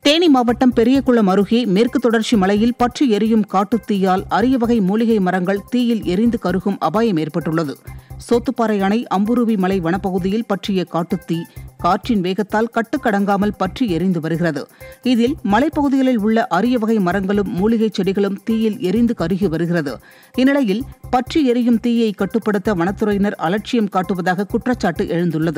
தேனி மாவட்டம் பெரியகுளம் அருகே மேற்கு தொடர்ச்சி மலையில் பற்றி எரியும் காட்டுத்தீயால் அரிய வகை மூலிகை மரங்கள் தீயில் எரிந்து கருகும் அபாயம் ஏற்பட்டுள்ளது. சோத்துப்பாறை அணை அம்புருவி மலை வனப்பகுதியில் பற்றிய காட்டுத்தீ காற்றின் வேகத்தால் கட்டுக்கடங்காமல் பற்றி எரிந்து வருகிறது. இதில் மலைப்பகுதிகளில் உள்ள அரிய வகை மரங்களும் மூலிகை செடிகளும் தீயில் எரிந்து கருகி வருகிறது. இந்நிலையில் பற்றி எரியும் தீயை கட்டுப்படுத்த வனத்துறையினர் அலட்சியம் காட்டுவதாக குற்றச்சாட்டு எழுந்துள்ளது.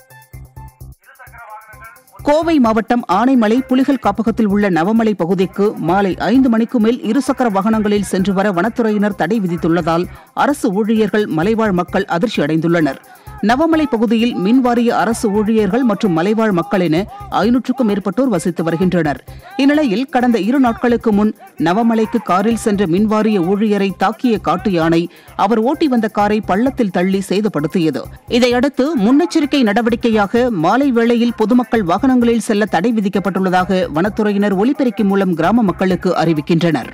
கோவை மாவட்டம் ஆனைமலை புலிகள் காப்பகத்தில் உள்ள நவமலை பகுதிக்கு மாலை 5 மணிக்கு மேல் இருசக்கர வாகனங்களில் சென்று வர வனத்துறையினர் தடை விதித்துள்ளதால் அரசு ஊழியர்கள் மலைவாழ் மக்கள் அதிர்ச்சி அடைந்துள்ளனர். நவமலை பகுதியில் மின்வாரிய அரசு ஊழியர்கள் மற்றும் மலைவாழ் மக்கள் என 500க்கும் மேற்பட்டோர் வசித்து வருகின்றனர். இந்நிலையில் கடந்த 2 நாட்களுக்கு முன் நவமலைக்கு காரில் சென்ற மின்வாரிய ஊழியரை தாக்கிய காட்டு யானை அவர் ஓட்டி வந்த காரை பள்ளத்தில் தள்ளி சேதப்படுத்தியது. இதையடுத்து முன்னெச்சரிக்கை நடவடிக்கையாக மாலை வேளையில் பொதுமக்கள் வாகனங்களில் செல்ல தடை விதிக்கப்பட்டுள்ளதாக வனத்துறையினர் ஒலிபெருக்கி மூலம் கிராம மக்களுக்கு அறிவிக்கின்றனர்.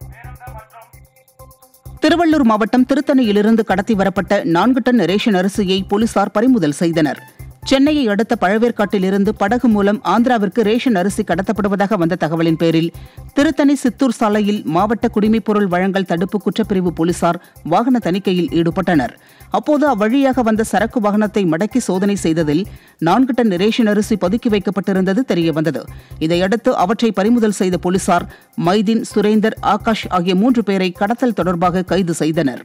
திருவள்ளூர் மாவட்டம் திருத்தணியிலிருந்து கடத்தி வரப்பட்ட 4 டன் ரேஷன் அரிசியை போலீசார் பறிமுதல் செய்தனர். சென்னையை அடுத்த பழவேற்காட்டிலிருந்து படகு மூலம் ஆந்திராவிற்கு ரேஷன் அரிசி கடத்தப்படுவதாக வந்த தகவலின் பேரில் திருத்தணி சித்தூர் சாலையில் மாவட்ட குடிமைப்பொருள் வழங்கல் தடுப்பு குற்றப்பிரிவு போலீசார் வாகன தணிக்கையில் ஈடுபட்டனர். அப்போது அவ்வழியாக வந்த சரக்கு வாகனத்தை மடக்கி சோதனை செய்ததில் 4 டன் ரேஷன் அரிசி பதுக்கி வைக்கப்பட்டிருந்தது தெரியவந்தது. இதையடுத்து அவற்றை பறிமுதல் செய்த போலீசார் மைதீன், சுரேந்தர், ஆகாஷ் ஆகிய 3 பேரை கடத்தல் தொடர்பாக கைது செய்தனர்.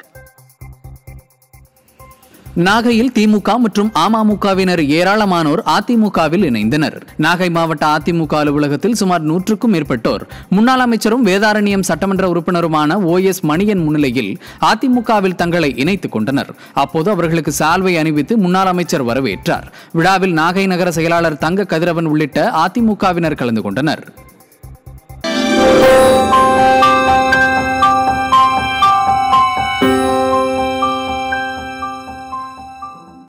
நாகையில் திமுக மற்றும் அமமுகவினர் ஏராளமானோர் அதிமுகவில் இணைந்தனர். நாகை மாவட்ட அதிமுக அலுவலகத்தில் சுமார் 100க்கும் மேற்பட்டோர் முன்னாள் அமைச்சரும் வேதாரண்யம் சட்டமன்ற உறுப்பினருமான OS மணியன் முன்னிலையில் அதிமுகவில் தங்களை இணைத்துக் கொண்டனர். அப்போது அவர்களுக்கு சால்வை அணிவித்து முன்னாள் அமைச்சர் வரவேற்றார். விழாவில் நாகை நகர செயலாளர் தங்க கதிரவன் உள்ளிட்ட அதிமுகவினர் கலந்து கொண்டனர்.